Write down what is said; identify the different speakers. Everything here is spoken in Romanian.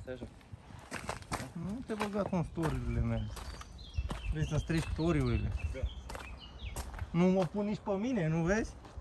Speaker 1: Stai așa.
Speaker 2: Nu te băga cu story-urile mele. Vrei să-mi strici story-urile?
Speaker 1: Da.
Speaker 2: Nu mă pun nici pe mine, nu vezi?